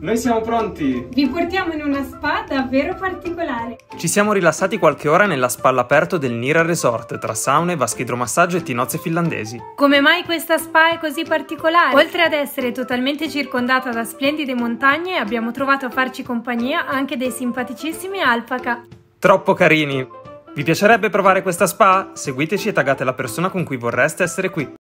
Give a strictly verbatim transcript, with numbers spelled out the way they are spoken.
Noi siamo pronti! Vi portiamo in una spa davvero particolare. Ci siamo rilassati qualche ora nella spa all'aperto del Nira Resort, tra saune, vasche idromassaggio e tinozze finlandesi. Come mai questa spa è così particolare? Oltre ad essere totalmente circondata da splendide montagne, abbiamo trovato a farci compagnia anche dei simpaticissimi alpaca. Troppo carini! Vi piacerebbe provare questa spa? Seguiteci e taggate la persona con cui vorreste essere qui.